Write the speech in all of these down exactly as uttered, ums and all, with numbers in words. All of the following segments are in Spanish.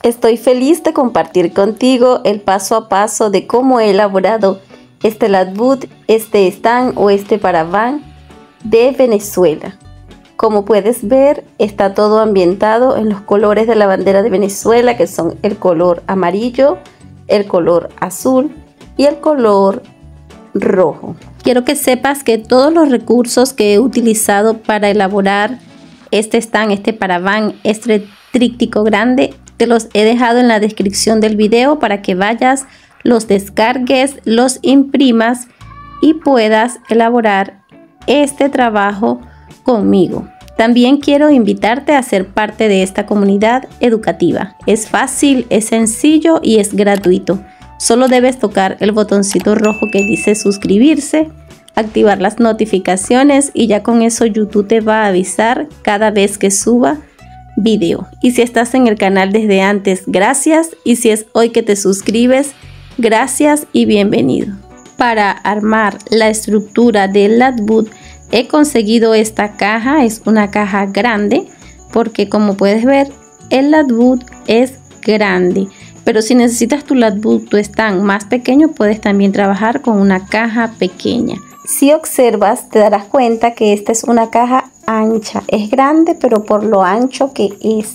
Estoy feliz de compartir contigo el paso a paso de cómo he elaborado este latwood, este stand o este paraván de Venezuela. Como puedes ver, está todo ambientado en los colores de la bandera de Venezuela, que son el color amarillo, el color azul y el color rojo. Quiero que sepas que todos los recursos que he utilizado para elaborar este stand, este paraván, este tríptico grande, te los he dejado en la descripción del video para que vayas, los descargues, los imprimas y puedas elaborar este trabajo conmigo. También quiero invitarte a ser parte de esta comunidad educativa. Es fácil, es sencillo y es gratuito. Solo debes tocar el botoncito rojo que dice suscribirse, activar las notificaciones y ya con eso YouTube te va a avisar cada vez que suba video. Y si estás en el canal desde antes, gracias, y si es hoy que te suscribes, gracias y bienvenido. Para armar la estructura del latwood he conseguido esta caja. Es una caja grande porque, como puedes ver, el latwood es grande, pero si necesitas tu latwood, tu stand más pequeño, puedes también trabajar con una caja pequeña. Si observas, te darás cuenta que esta es una caja ancha. Es grande, pero por lo ancho que es.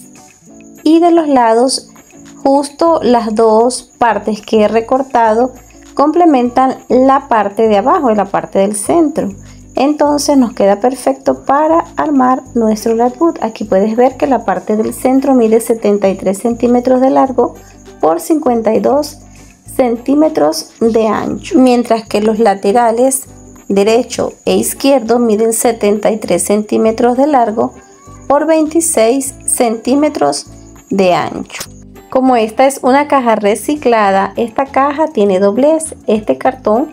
Y de los lados, justo las dos partes que he recortado complementan la parte de abajo y la parte del centro. Entonces nos queda perfecto para armar nuestro latwood. Aquí puedes ver que la parte del centro mide setenta y tres centímetros de largo por cincuenta y dos centímetros de ancho, mientras que los laterales derecho e izquierdo miden setenta y tres centímetros de largo por veintiséis centímetros de ancho. Como esta es una caja reciclada, esta caja tiene doblez. Este cartón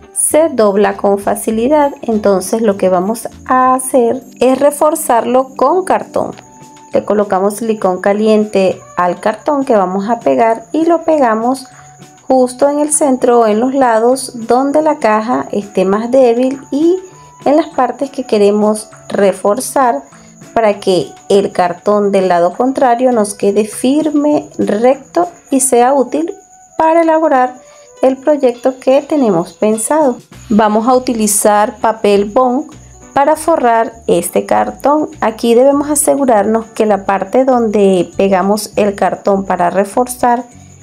se dobla con facilidad, entonces lo que vamos a hacer es reforzarlo con cartón. Le colocamos silicón caliente al cartón que vamos a pegar y lo pegamos justo en el centro o en los lados donde la caja esté más débil y en las partes que queremos reforzar para que el cartón del lado contrario nos quede firme, recto y sea útil para elaborar el proyecto que tenemos pensado. Vamos a utilizar papel bond para forrar este cartón. Aquí debemos asegurarnos que la parte donde pegamos el cartón para reforzar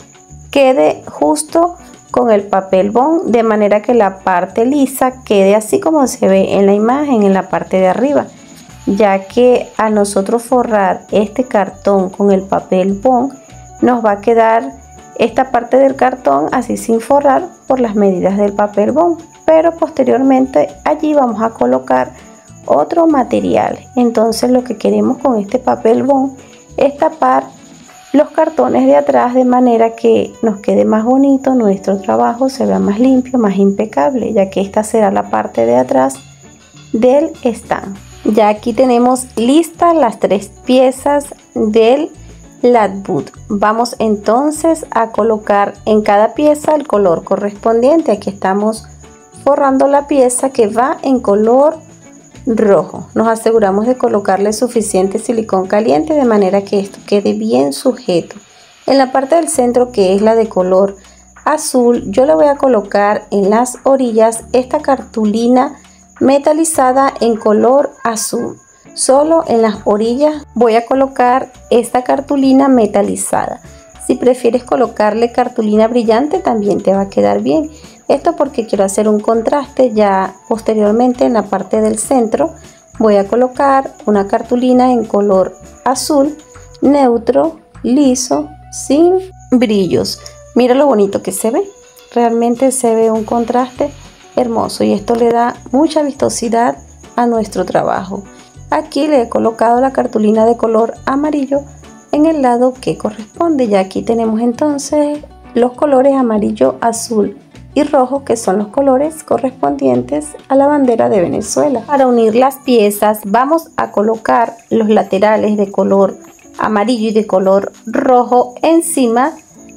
quede justo con el papel bond, de manera que la parte lisa quede así como se ve en la imagen, en la parte de arriba, ya que a nosotros forrar este cartón con el papel bond nos va a quedar esta parte del cartón así sin forrar por las medidas del papel bond, pero posteriormente allí vamos a colocar otro material. Entonces lo que queremos con este papel bond es tapar los cartones de atrás de manera que nos quede más bonito nuestro trabajo, se vea más limpio, más impecable, ya que esta será la parte de atrás del stand. Ya aquí tenemos listas las tres piezas del latwood. Vamos entonces a colocar en cada pieza el color correspondiente. Aquí estamos forrando la pieza que va en color rojo. Nos aseguramos de colocarle suficiente silicón caliente de manera que esto quede bien sujeto. En la parte del centro, que es la de color azul, yo le voy a colocar en las orillas esta cartulina metalizada en color azul. Solo en las orillas voy a colocar esta cartulina metalizada. Si prefieres colocarle cartulina brillante, también te va a quedar bien. Esto porque quiero hacer un contraste. Ya posteriormente en la parte del centro voy a colocar una cartulina en color azul neutro, liso, sin brillos. Mira lo bonito que se ve. Realmente se ve un contraste hermoso y esto le da mucha vistosidad a nuestro trabajo. Aquí le he colocado la cartulina de color amarillo en el lado que corresponde. Ya aquí tenemos entonces los colores amarillo, azul y rojo, que son los colores correspondientes a la bandera de Venezuela. Para unir las piezas vamos a colocar los laterales de color amarillo y de color rojo encima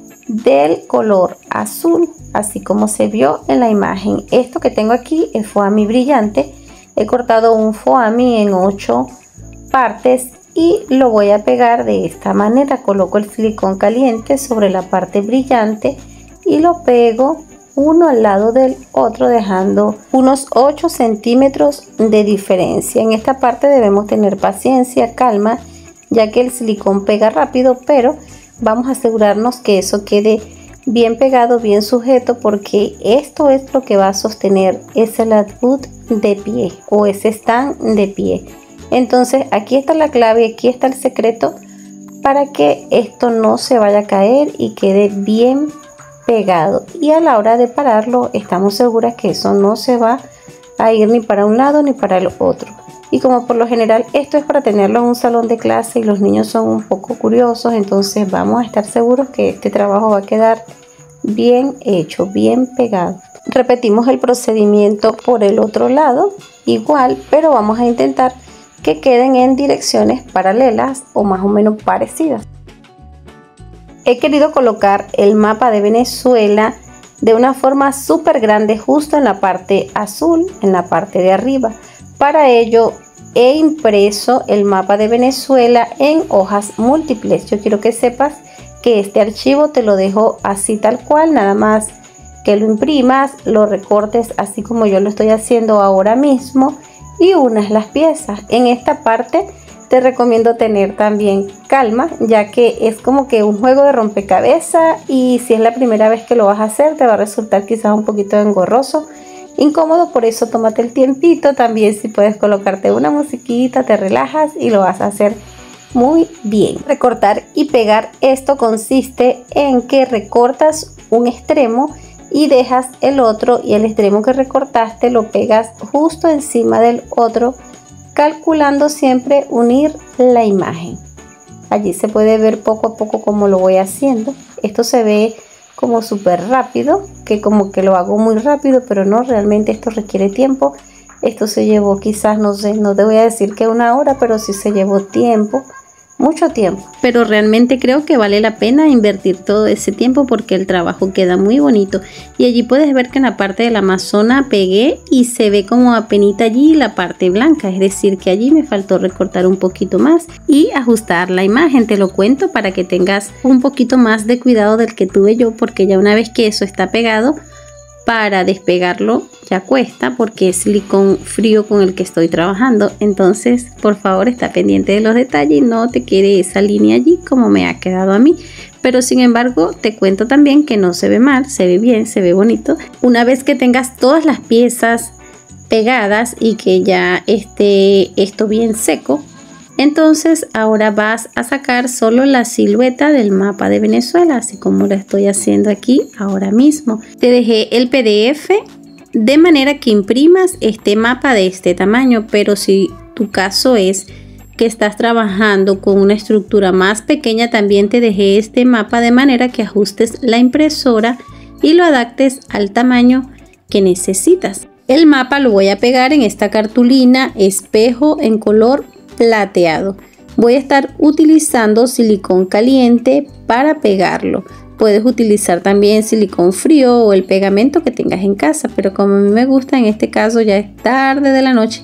del color azul, así como se vio en la imagen. Esto que tengo aquí es foamy brillante. He cortado un foamy en ocho partes y lo voy a pegar de esta manera. Coloco el silicón caliente sobre la parte brillante y lo pego uno al lado del otro, dejando unos ocho centímetros de diferencia. En esta parte debemos tener paciencia, calma, ya que el silicón pega rápido, pero vamos a asegurarnos que eso quede bien pegado, bien sujeto, porque esto es lo que va a sostener ese latwood de pie o ese stand de pie. Entonces aquí está la clave, aquí está el secreto para que esto no se vaya a caer y quede bien pegado, y a la hora de pararlo estamos seguras que eso no se va a ir ni para un lado ni para el otro. Y como por lo general esto es para tenerlo en un salón de clase y los niños son un poco curiosos, entonces vamos a estar seguros que este trabajo va a quedar bien hecho, bien pegado. Repetimos el procedimiento por el otro lado igual, pero vamos a intentar que queden en direcciones paralelas o más o menos parecidas. He querido colocar el mapa de Venezuela de una forma súper grande justo en la parte azul, en la parte de arriba. Para ello he impreso el mapa de Venezuela en hojas múltiples. Yo quiero que sepas que este archivo te lo dejo así tal cual, nada más que lo imprimas, lo recortes así como yo lo estoy haciendo ahora mismo y unas las piezas. En esta parte te recomiendo tener también calma, ya que es como que un juego de rompecabezas y si es la primera vez que lo vas a hacer te va a resultar quizás un poquito engorroso, incómodo. Por eso tómate el tiempito. También si puedes colocarte una musiquita, te relajas y lo vas a hacer muy bien. Recortar y pegar, esto consiste en que recortas un extremo y dejas el otro, y el extremo que recortaste lo pegas justo encima del otro, calculando siempre unir la imagen. Allí se puede ver poco a poco cómo lo voy haciendo. Esto se ve como súper rápido, que como que lo hago muy rápido, pero no, realmente esto requiere tiempo. Esto se llevó quizás, no sé, no te voy a decir que una hora, pero sí se llevó tiempo, mucho tiempo. Pero realmente creo que vale la pena invertir todo ese tiempo porque el trabajo queda muy bonito. Y allí puedes ver que en la parte de la amazona pegué y se ve como apenita allí la parte blanca. Es decir, que allí me faltó recortar un poquito más y ajustar la imagen. Te lo cuento para que tengas un poquito más de cuidado del que tuve yo, porque ya una vez que eso está pegado, para despegarlo ya cuesta porque es silicón frío con el que estoy trabajando. Entonces por favor está pendiente de los detalles y no te quede esa línea allí como me ha quedado a mí. Pero sin embargo te cuento también que no se ve mal, se ve bien, se ve bonito. Una vez que tengas todas las piezas pegadas y que ya esté esto bien seco, entonces ahora vas a sacar solo la silueta del mapa de Venezuela, así como lo estoy haciendo aquí ahora mismo. Te dejé el P D F de manera que imprimas este mapa de este tamaño, pero si tu caso es que estás trabajando con una estructura más pequeña, también te dejé este mapa de manera que ajustes la impresora y lo adaptes al tamaño que necesitas. El mapa lo voy a pegar en esta cartulina espejo en color plateado. Voy a estar utilizando silicón caliente para pegarlo. Puedes utilizar también silicón frío o el pegamento que tengas en casa, pero como a mí me gusta, en este caso ya es tarde de la noche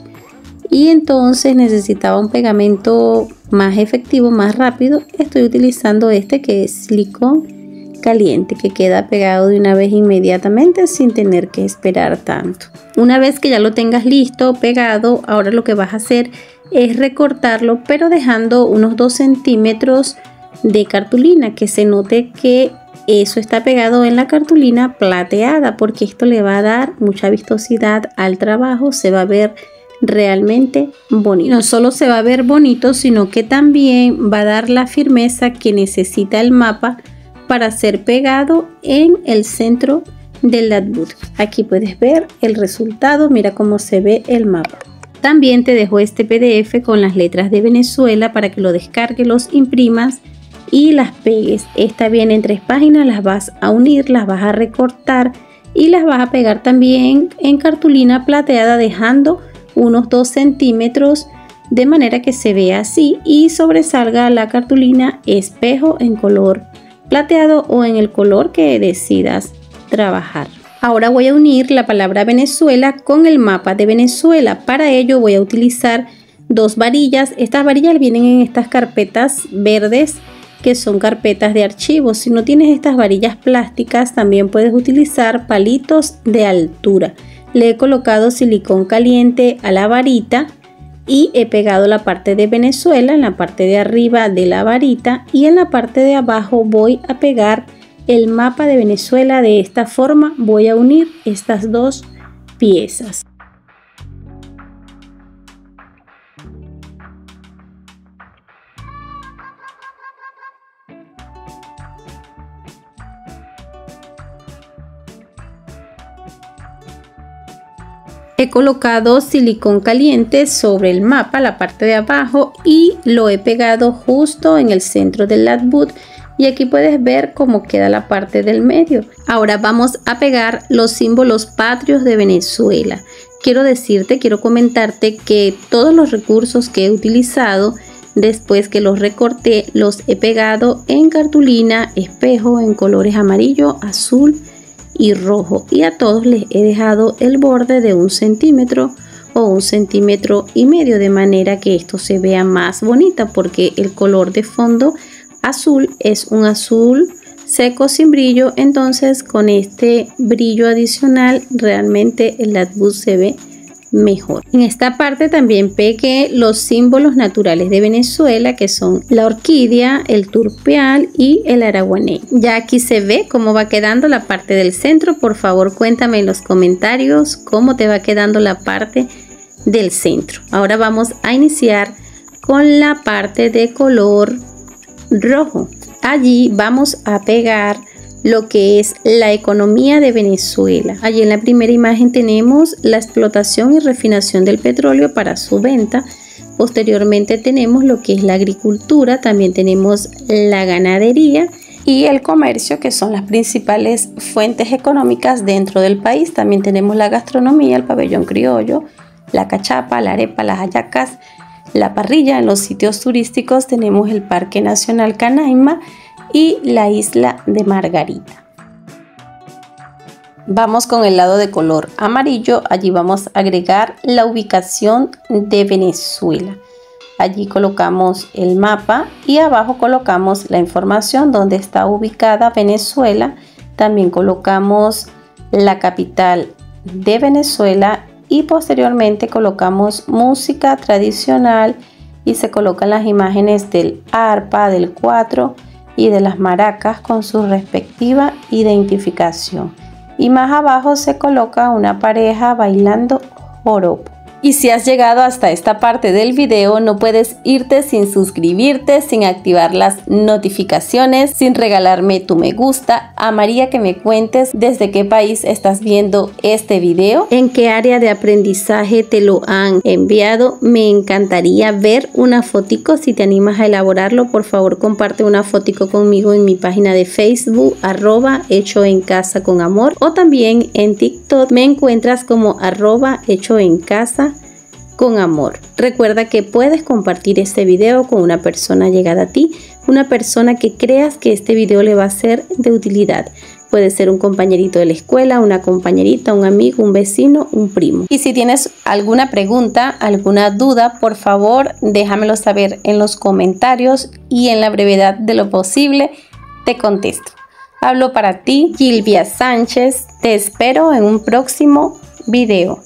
y entonces necesitaba un pegamento más efectivo, más rápido. Estoy utilizando este que es silicón caliente, que queda pegado de una vez inmediatamente sin tener que esperar tanto. Una vez que ya lo tengas listo, pegado, ahora lo que vas a hacer es recortarlo, pero dejando unos dos centímetros de cartulina, que se note que eso está pegado en la cartulina plateada, porque esto le va a dar mucha vistosidad al trabajo, se va a ver realmente bonito. No solo se va a ver bonito, sino que también va a dar la firmeza que necesita el mapa para ser pegado en el centro del latwood. Aquí puedes ver el resultado, mira cómo se ve el mapa. También te dejo este P D F con las letras de Venezuela para que lo descargues, los imprimas y las pegues. Esta viene en tres páginas, las vas a unir, las vas a recortar y las vas a pegar también en cartulina plateada, dejando unos dos centímetros de manera que se vea así y sobresalga la cartulina espejo en color plateado o en el color que decidas trabajar. Ahora voy a unir la palabra Venezuela con el mapa de Venezuela. Para ello voy a utilizar dos varillas. Estas varillas vienen en estas carpetas verdes que son carpetas de archivos. Si no tienes estas varillas plásticas, también puedes utilizar palitos de altura. Le he colocado silicón caliente a la varita y he pegado la parte de Venezuela en la parte de arriba de la varita, y en la parte de abajo voy a pegar el mapa de Venezuela. De esta forma voy a unir estas dos piezas. He colocado silicón caliente sobre el mapa, la parte de abajo, y lo he pegado justo en el centro del latwood, y aquí puedes ver cómo queda la parte del medio. Ahora vamos a pegar los símbolos patrios de Venezuela. Quiero decirte, quiero comentarte que todos los recursos que he utilizado, después que los recorté, los he pegado en cartulina espejo en colores amarillo, azul y rojo, y a todos les he dejado el borde de un centímetro o un centímetro y medio, de manera que esto se vea más bonita, porque el color de fondo azul es un azul seco sin brillo. Entonces con este brillo adicional realmente el latwood se ve mejor. En esta parte también pegué los símbolos naturales de Venezuela, que son la orquídea, el turpial y el araguaney. Ya aquí se ve cómo va quedando la parte del centro. Por favor, cuéntame en los comentarios cómo te va quedando la parte del centro. Ahora vamos a iniciar con la parte de color rojo. Allí vamos a pegar lo que es la economía de Venezuela. Allí en la primera imagen tenemos la explotación y refinación del petróleo para su venta. Posteriormente tenemos lo que es la agricultura, también tenemos la ganadería y el comercio, que son las principales fuentes económicas dentro del país. También tenemos la gastronomía, el pabellón criollo, la cachapa, la arepa, las hallacas, la parrilla. En los sitios turísticos tenemos el Parque Nacional Canaima y la isla de Margarita. Vamos con el lado de color amarillo. Allí vamos a agregar la ubicación de Venezuela. Allí colocamos el mapa y abajo colocamos la información donde está ubicada Venezuela. También colocamos la capital de Venezuela y posteriormente colocamos música tradicional, y se colocan las imágenes del arpa, del cuatro y de las maracas con su respectiva identificación. Y más abajo se coloca una pareja bailando joropo. Y si has llegado hasta esta parte del video, no puedes irte sin suscribirte, sin activar las notificaciones, sin regalarme tu me gusta. Amaría que me cuentes desde qué país estás viendo este video, en qué área de aprendizaje te lo han enviado. Me encantaría ver una fotico. Si te animas a elaborarlo, por favor comparte una fotico conmigo en mi página de Facebook, arroba hecho en casa con amor, o también en TikTok me encuentras como arroba hecho en casa con amor. Recuerda que puedes compartir este video con una persona llegada a ti, una persona que creas que este video le va a ser de utilidad. Puede ser un compañerito de la escuela, una compañerita, un amigo, un vecino, un primo. Y si tienes alguna pregunta, alguna duda, por favor déjamelo saber en los comentarios y en la brevedad de lo posible te contesto. Hablo para ti, Gilvia Sánchez. Te espero en un próximo video.